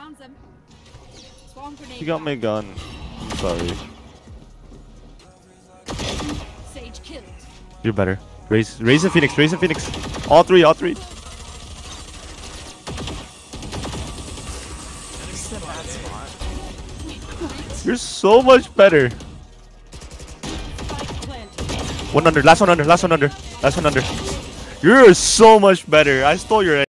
them. Swarm grenade. You got my gun. I'm sorry. Sage killed. You're better. Raise the Phoenix. Raise the Phoenix. All three. All three. This is a bad spot. You're so much better. One under. Last one under. Last one under. Last one under. You're so much better. I stole your